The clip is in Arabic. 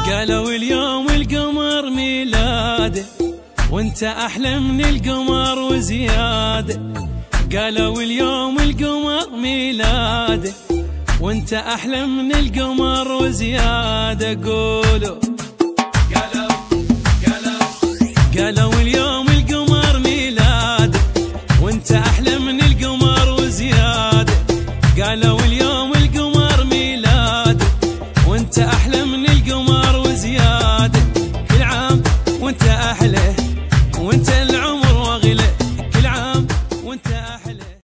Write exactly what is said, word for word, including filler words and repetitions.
قالوا اليوم القمر ميلاده وانت احلى من القمر وزياده. قالوا اليوم القمر ميلاده وانت احلى من القمر وزياده. قولوا قالوا قالوا قالوا اليوم القمر ميلاده وانت احلى من القمر وزياده. قالوا اليوم